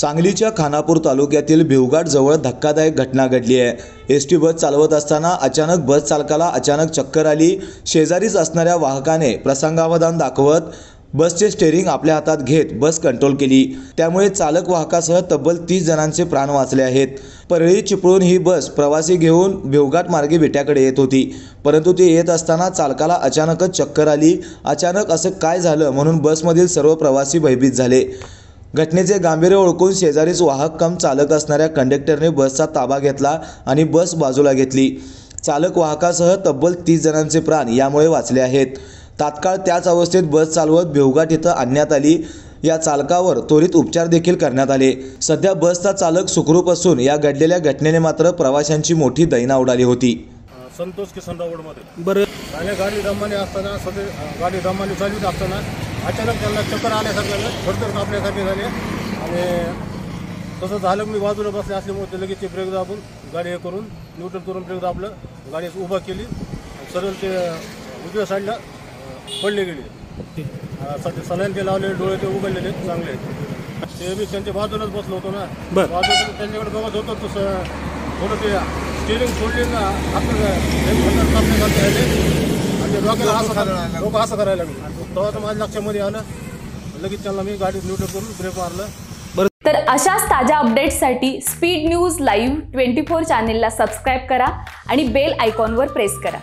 सांगलीच्या खानापूर तालुक्यातील भिवघाट जवळ धक्कादायक घटना घडली आहे। एसटी बस चालवत असताना अचानक बस चालकाला चक्कर आली। शेजारीच असणाऱ्या वाहकाने प्रसंगावधान दाखवत बसचे स्टीअरिंग आपल्या हातात घेत बस कंट्रोल केली। त्यामुळे चालक वाहकासह तब्बल 30 जणांचे प्राण वाचले आहेत। परळी चिपळूण ही बस प्रवासी घेऊन भिवघाट मार्गे विट्याकडे येत होती, परंतु ती येत असताना चालकाला अचानकच चक्कर आली। अचानक असं काय झालं म्हणून बसमधील सर्व प्रवासी भयभीत झाले। घटनेचे गांभीर्य ओळखून शेजारीच वाहक कम चालक असणाऱ्या कंडक्टरने बसचा ताबा घेतला आणि बस बाजूला घेतली। चालक वाहकासह तब्बल 30 जणांचे प्राण यामुळे वाचले आहेत। तात्काळ त्याच अवस्थेत बस चालवत भिवघाट इथं आणण्यात आली। या चालकावर त्वरित उपचार देखील करण्यात आले। सध्या बसचा चालक सुखरूप असून या घडलेल्या घटनेने मात्र प्रवाशांची मोठी दैना उडाली होती। संतोष किसन रोडमध्ये बरं गाडी दमाने असताना गाडी दमाने चालवित असताना अचानक त्यांना चक्कर आल्यासारखं थोडं कापल्यासारखे झाले आणि तसं झालं। मी बाजूला बसले असल्यामुळे लगेच ते ब्रेक दाबून गाडी हे करून न्यूट्रल करून ब्रेक दाबलं, गाडी उभा केली, सरळ ते उजव्या साईडला पडले गेले। सलाईन ते लावले, डोळे ते उघडलेले चांगले। ते मी त्यांच्या बाजूलाच बसलो होतो ना, बाजूला त्यांच्याकडे बघत होतो तसं थोडं ते स्टीअरिंग सोडली ना आपलं आणि डोकं असं करायला लागलं। तेव्हा तर माझ्या लक्षामध्ये आलं, लगेच त्यांना मी गाडी न्यूट्रल करून ब्रेक मारलं। तर अशाच ताज्या अपडेट्ससाठी स्पीड न्यूज लाईव्ह 24 चॅनेलला सबस्क्राईब करा आणि बेल आयकॉनवर प्रेस करा।